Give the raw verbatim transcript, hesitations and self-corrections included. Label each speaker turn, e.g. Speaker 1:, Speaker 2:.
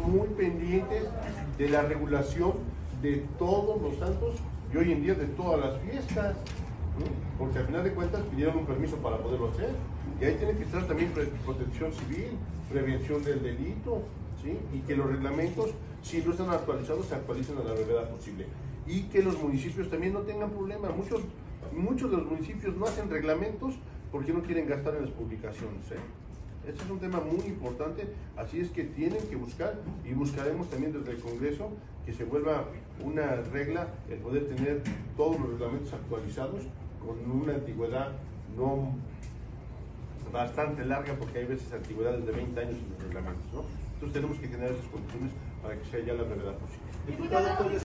Speaker 1: muy pendientes de la regulación de todos los santos y hoy en día de todas las fiestas, ¿no? Porque al final de cuentas pidieron un permiso para poderlo hacer y ahí tiene que estar también protección civil, prevención del delito, ¿sí? Y que los reglamentos, si no están actualizados, se actualicen a la brevedad posible y que los municipios también no tengan problema. Muchos, muchos de los municipios no hacen reglamentos porque no quieren gastar en las publicaciones, ¿eh? Este es un tema muy importante, así es que tienen que buscar y buscaremos también desde el Congreso que se vuelva una regla el poder tener todos los reglamentos actualizados con una antigüedad no bastante larga, porque hay veces antigüedades de veinte años en los reglamentos, ¿no? Entonces tenemos que generar esas condiciones para que sea ya la brevedad posible.